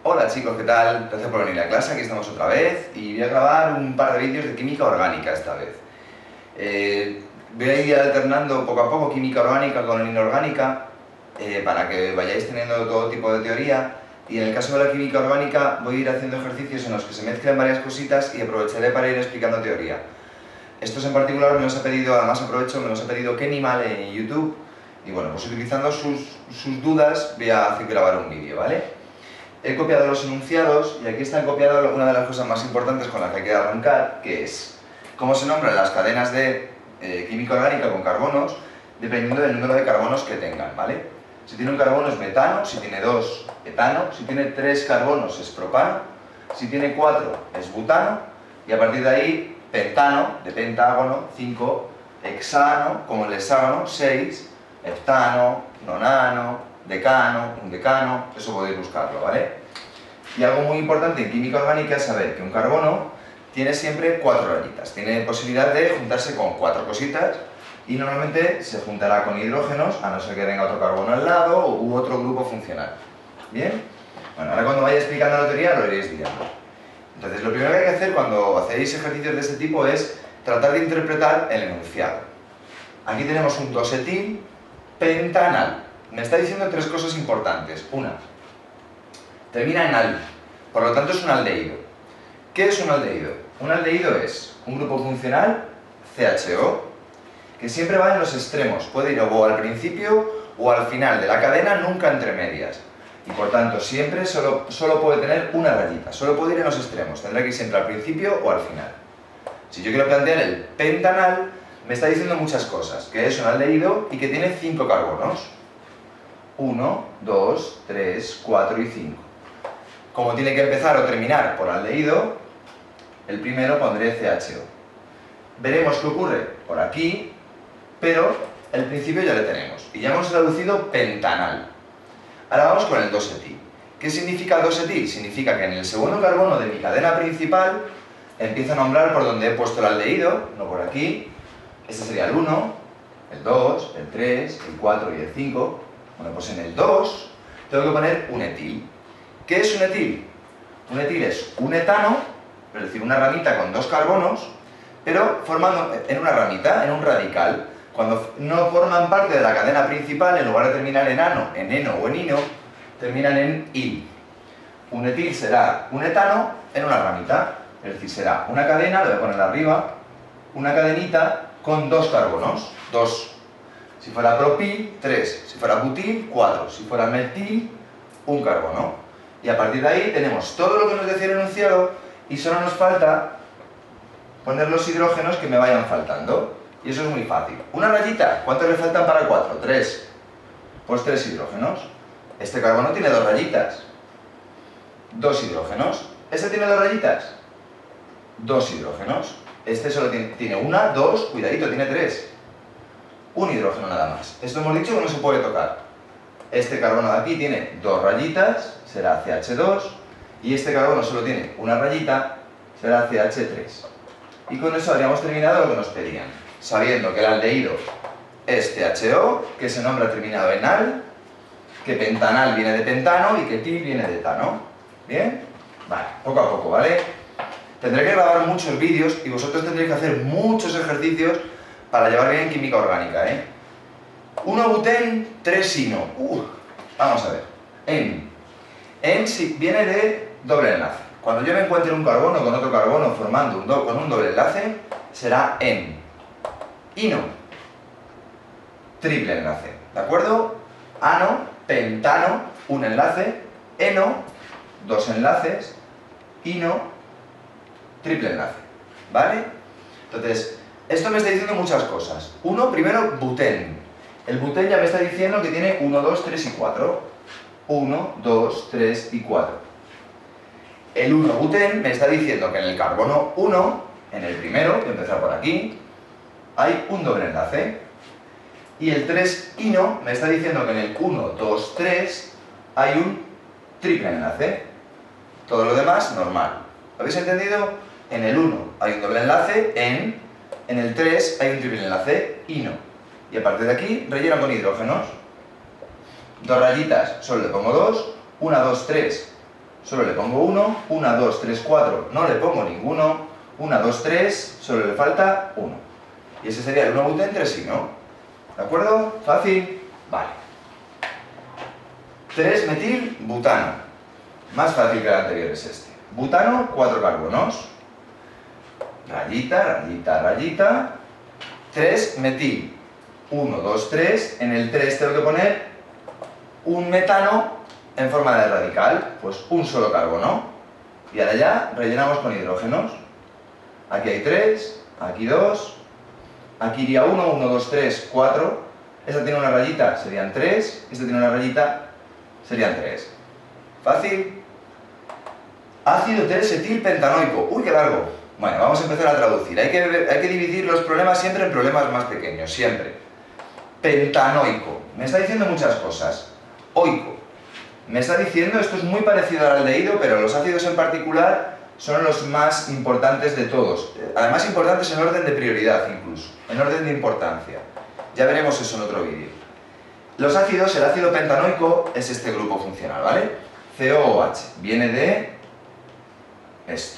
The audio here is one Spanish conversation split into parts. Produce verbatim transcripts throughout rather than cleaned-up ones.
Hola chicos, ¿qué tal? Gracias por venir a clase, aquí estamos otra vez y voy a grabar un par de vídeos de química orgánica esta vez. Eh, voy a ir alternando poco a poco química orgánica con inorgánica eh, para que vayáis teniendo todo tipo de teoría, y en el caso de la química orgánica voy a ir haciendo ejercicios en los que se mezclan varias cositas y aprovecharé para ir explicando teoría. Estos en particular me los ha pedido, además aprovecho, me los ha pedido Kenimal en YouTube, y bueno, pues utilizando sus, sus dudas voy a hacer grabar un vídeo, ¿vale? He copiado los enunciados y aquí están copiadas una de las cosas más importantes con las que hay que arrancar, que es cómo se nombran las cadenas de eh, química orgánica con carbonos, dependiendo del número de carbonos que tengan, ¿vale? Si tiene un carbono es metano, si tiene dos, etano, si tiene tres carbonos es propano, si tiene cuatro es butano, y a partir de ahí, pentano, de pentágono, cinco, hexano, como el hexágono, seis, heptano, nonano, decano, un decano, eso podéis buscarlo, ¿vale? Y algo muy importante en química orgánica es saber que un carbono tiene siempre cuatro rayitas, tiene posibilidad de juntarse con cuatro cositas y normalmente se juntará con hidrógenos, a no ser que tenga otro carbono al lado u otro grupo funcional. ¿Bien? Bueno, ahora cuando vaya explicando la teoría lo iréis viendo. Entonces, lo primero que hay que hacer cuando hacéis ejercicios de este tipo es tratar de interpretar el enunciado. Aquí tenemos un dos etil pentanal. Me está diciendo tres cosas importantes. Una, termina en al, por lo tanto es un aldehído. ¿Qué es un aldehído? Un aldehído es un grupo funcional, C H O, que siempre va en los extremos, puede ir o al principio o al final de la cadena, nunca entre medias. Y por tanto siempre solo, solo puede tener una rayita, solo puede ir en los extremos, tendrá que ir siempre al principio o al final. Si yo quiero plantear el pentanal, me está diciendo muchas cosas, que es un aldehído y que tiene cinco carbonos. uno, dos, tres, cuatro y cinco. Como tiene que empezar o terminar por aldehído, el primero pondré C H O. Veremos qué ocurre por aquí, pero el principio ya le tenemos. Y ya hemos traducido pentanal. Ahora vamos con el dos etil. ¿Qué significa el dos etil? Significa que en el segundo carbono de mi cadena principal empiezo a nombrar por donde he puesto el aldehído, no por aquí. Este sería el uno, el dos, el tres, el cuatro y el cinco. Bueno, pues en el dos tengo que poner un etil. ¿Qué es un etil? Un etil es un etano, es decir, una ramita con dos carbonos, pero formando en una ramita, en un radical. Cuando no forman parte de la cadena principal, en lugar de terminar en ano, en eno o en ino, terminan en il. Un etil será un etano en una ramita, es decir, será una cadena, lo voy a poner arriba, una cadenita con dos carbonos, dos. Si fuera propil, tres. Si fuera butil, cuatro. Si fuera metil, un carbono. Y a partir de ahí tenemos todo lo que nos decía el enunciado y solo nos falta poner los hidrógenos que me vayan faltando. Y eso es muy fácil. Una rayita, ¿cuántos le faltan para cuatro? tres. Pues tres hidrógenos. Este carbono tiene dos rayitas. Dos hidrógenos. ¿Este tiene dos rayitas? Dos hidrógenos. Este solo tiene, tiene una, dos, cuidadito, tiene tres. Un hidrógeno nada más. Esto hemos dicho que no se puede tocar. Este carbono de aquí tiene dos rayitas, será C H dos, y este carbono solo tiene una rayita, será C H tres. Y con eso habríamos terminado lo que nos pedían, sabiendo que el aldehído es C H O, que se nombra terminado en al, que pentanal viene de pentano y que etil viene de etano. ¿Bien? Vale, poco a poco, ¿vale? Tendré que grabar muchos vídeos y vosotros tendréis que hacer muchos ejercicios para llevar bien química orgánica, ¿eh? uno butén, tres ino. Uh, vamos a ver. En. En si viene de doble enlace. Cuando yo me encuentre un carbono con otro carbono formando un do, con un doble enlace, será en. Ino. Triple enlace. ¿De acuerdo? Ano, pentano, un enlace. Eno, dos enlaces. Ino, triple enlace. ¿Vale? Entonces, esto me está diciendo muchas cosas. Uno, primero, butén. El butén ya me está diciendo que tiene uno, dos, tres y cuatro. uno, dos, tres y cuatro. El uno butén me está diciendo que en el carbono uno, en el primero, voy a empezar por aquí, hay un doble enlace. Y el tres ino me está diciendo que en el uno, dos, tres hay un triple enlace. Todo lo demás, normal. ¿Lo habéis entendido? En el uno hay un doble enlace, en... En el tres hay un triple enlace, ino. Y a partir de aquí, relleno con hidrógenos. Dos rayitas, solo le pongo dos. una, dos, tres, solo le pongo uno, uno, dos, tres, cuatro, no le pongo ninguno, uno, dos, tres, solo le falta uno. Y ese sería el uno butén tres I, ¿no? ¿De acuerdo? ¿Fácil? Vale. tres metil butano. Más fácil que el anterior es este. Butano, cuatro carbonos. Rayita, rayita, rayita. tres metil. uno, dos, tres. En el tres tengo que poner un metano en forma de radical. Pues un solo carbono. Y ahora ya rellenamos con hidrógenos. Aquí hay tres, aquí dos. Aquí iría uno, uno, dos, tres, cuatro. Esta tiene una rayita, serían tres. Esta tiene una rayita, serían tres. ¿Fácil? Ácido tres etil pentanoico. ¡Uy, qué largo! Bueno, vamos a empezar a traducir. Hay que, hay que dividir los problemas siempre en problemas más pequeños, siempre. Pentanoico. Me está diciendo muchas cosas. Oico. Me está diciendo, esto es muy parecido al aldehído, pero los ácidos en particular son los más importantes de todos. Además, importantes en orden de prioridad, incluso. En orden de importancia. Ya veremos eso en otro vídeo. Los ácidos, el ácido pentanoico es este grupo funcional, ¿vale? C O O H. Viene de esto.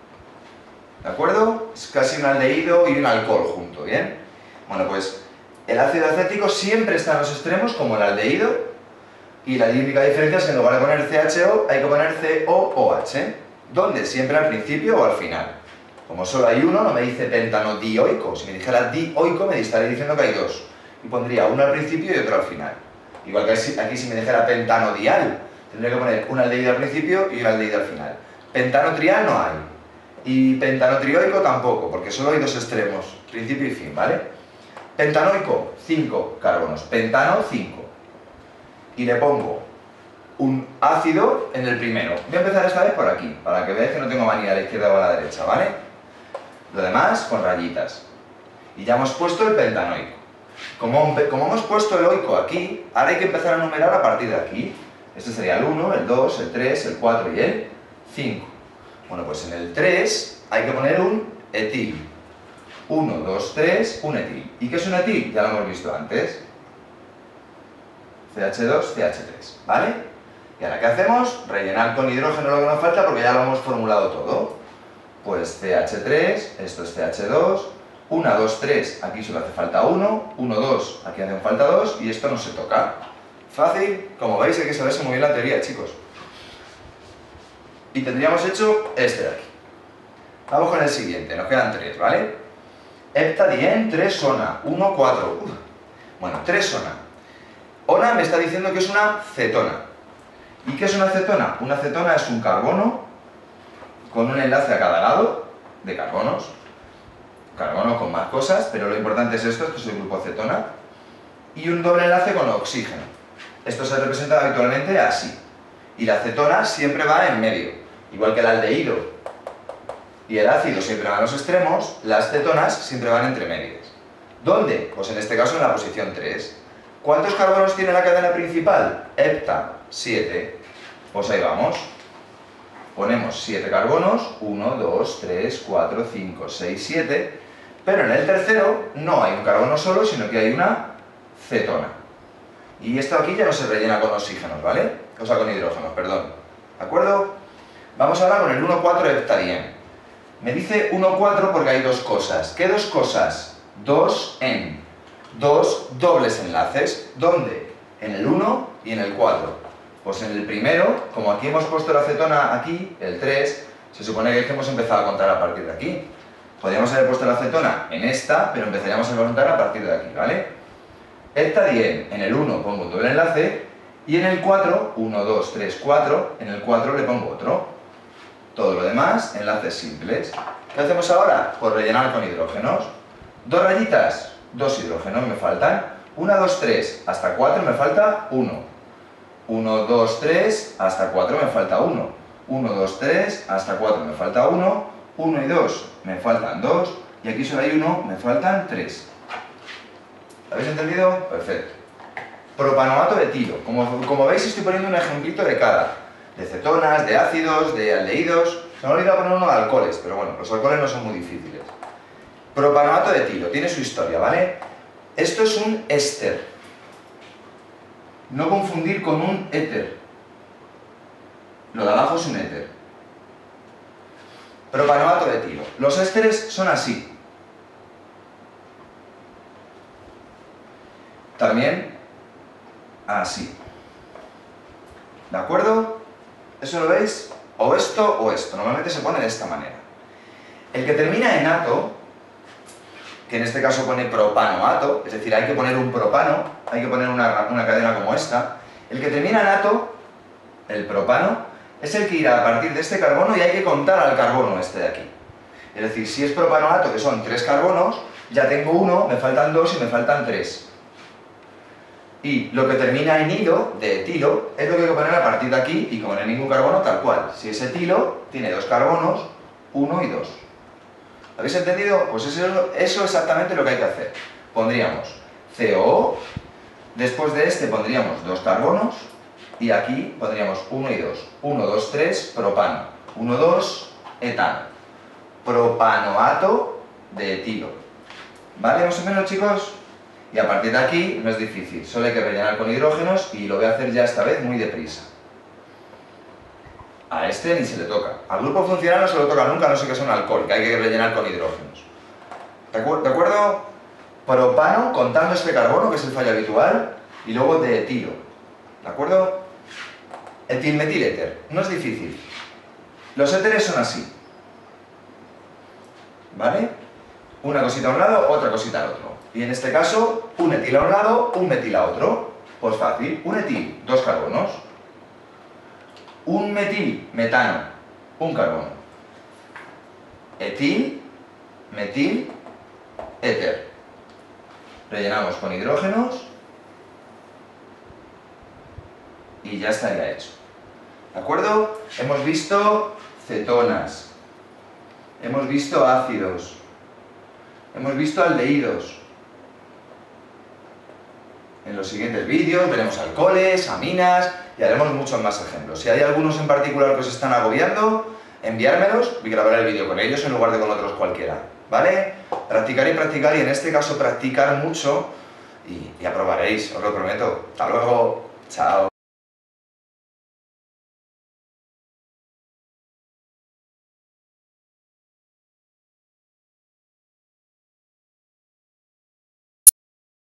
¿De acuerdo? Es casi un aldehído y un alcohol junto, ¿bien? Bueno, pues el ácido acético siempre está en los extremos, como el aldehído, y la única diferencia es que en lugar de poner C H O, hay que poner C O O H. ¿Dónde? Siempre al principio o al final. Como solo hay uno, no me dice pentanodioico. Si me dijera dioico, me estaría diciendo que hay dos. Y pondría uno al principio y otro al final. Igual que aquí si me dijera pentanodial, tendría que poner un aldehído al principio y un aldehído al final. Pentanotrial no hay. Y pentanotrioico tampoco, porque solo hay dos extremos, principio y fin, ¿vale? Pentanoico, cinco carbonos. Pentano, cinco. Y le pongo un ácido en el primero. Voy a empezar esta vez por aquí, para que veáis que no tengo manía a la izquierda o a la derecha, ¿vale? Lo demás con rayitas. Y ya hemos puesto el pentanoico. Como, como hemos puesto el oico aquí, ahora hay que empezar a numerar a partir de aquí. Este sería el uno, el dos, el tres, el cuatro y el cinco. Bueno, pues en el tres hay que poner un etil. uno, dos, tres, un etil. ¿Y qué es un etil? Ya lo hemos visto antes. C H dos, C H tres, ¿vale? Y ahora, ¿qué hacemos? Rellenar con hidrógeno lo que nos falta porque ya lo hemos formulado todo. Pues C H tres, esto es C H dos, uno, dos, tres, aquí solo hace falta uno, uno, dos, aquí hacen falta dos y esto no se toca. Fácil, como veis hay que saberse muy bien la teoría, chicos. Y tendríamos hecho este de aquí. Vamos con el siguiente, nos quedan tres, ¿vale? Heptadien, tres ona, uno, cuatro. Uf. Bueno, tres ona. Ona me está diciendo que es una cetona. ¿Y qué es una cetona? Una cetona es un carbono con un enlace a cada lado de carbonos. Carbono con más cosas, pero lo importante es esto, esto es el grupo cetona. Y un doble enlace con oxígeno. Esto se representa habitualmente así. Y la cetona siempre va en medio. Igual que el aldehído y el ácido siempre van a los extremos, las cetonas siempre van entre medias. ¿Dónde? Pues en este caso en la posición tres. ¿Cuántos carbonos tiene la cadena principal? Hepta, siete. Pues ahí vamos. Ponemos siete carbonos, uno, dos, tres, cuatro, cinco, seis, siete. Pero en el tercero no hay un carbono solo, sino que hay una cetona. Y esto aquí ya no se rellena con oxígenos, ¿vale? O sea, con hidrógenos, perdón. ¿De acuerdo? Vamos ahora con el uno cuatro heptadien. Me dice uno cuatro porque hay dos cosas. ¿Qué dos cosas? Dos en. Dos dobles enlaces. ¿Dónde? En el uno y en el cuatro. Pues en el primero, como aquí hemos puesto la cetona aquí, el tres, se supone que hemos empezado a contar a partir de aquí. Podríamos haber puesto la cetona en esta, pero empezaríamos a contar a partir de aquí, ¿vale? Heptadien, en el uno pongo un doble enlace, y en el cuatro, uno, dos, tres, cuatro, en el cuatro le pongo otro. Todo lo demás, enlaces simples. ¿Qué hacemos ahora? Pues rellenar con hidrógenos. Dos rayitas, dos hidrógenos me faltan. uno, dos, tres, hasta cuatro me falta uno. uno, dos, tres, hasta cuatro me falta uno. uno, dos, tres, hasta cuatro me falta uno. uno y dos me faltan dos. Y aquí solo hay uno, me faltan tres. ¿Lo habéis entendido? Perfecto. Propanoato de etilo. Como, como veis estoy poniendo un ejemplito de cada. De cetonas, de ácidos, de aldehídos. Se me ha olvidado poner uno de alcoholes, pero bueno, los alcoholes no son muy difíciles. Propanoato de etilo, tiene su historia, ¿vale? Esto es un éster. No confundir con un éter. Lo de abajo es un éter. Propanoato de etilo. Los ésteres son así. También así. ¿De acuerdo? ¿Eso lo veis? O esto o esto. Normalmente se pone de esta manera. El que termina en ato, que en este caso pone propanoato, es decir, hay que poner un propano, hay que poner una, una cadena como esta. El que termina en ato, el propano, es el que irá a partir de este carbono y hay que contar al carbono este de aquí. Es decir, si es propanoato, que son tres carbonos, ya tengo uno, me faltan dos y me faltan tres. Y lo que termina en ilo, de etilo, es lo que hay que poner a partir de aquí, y como no hay ningún carbono, tal cual. Si es etilo, tiene dos carbonos, uno y dos. ¿Habéis entendido? Pues eso, eso es exactamente lo que hay que hacer. Pondríamos C O O, después de este pondríamos dos carbonos, y aquí pondríamos uno y dos. uno, dos, tres, propano. uno, dos, etano. Propanoato de etilo. ¿Vale? Más o menos, chicos. Y a partir de aquí no es difícil, solo hay que rellenar con hidrógenos y lo voy a hacer ya esta vez muy deprisa. A este ni se le toca. Al grupo funcional no se lo toca nunca, a no sé que es un alcohol, que hay que rellenar con hidrógenos. ¿De acuerdo? Propano, contando este carbono, que es el fallo habitual, y luego de etilo. ¿De acuerdo? Etilmetiléter. No es difícil. Los éteres son así. ¿Vale? Una cosita a un lado, otra cosita al otro. Y en este caso, un etil a un lado, un metil a otro. Pues fácil. Un etil, dos carbonos. Un metil, metano, un carbono. Etil, metil, éter. Rellenamos con hidrógenos y ya estaría hecho. ¿De acuerdo? Hemos visto cetonas, hemos visto ácidos, hemos visto aldehídos. En los siguientes vídeos veremos alcoholes, aminas y haremos muchos más ejemplos. Si hay algunos en particular que os están agobiando, enviármelos y grabaré el vídeo con ellos en lugar de con otros cualquiera. ¿Vale? Practicar y practicar, y en este caso practicar mucho y, y aprobaréis, os lo prometo. Hasta luego. Chao.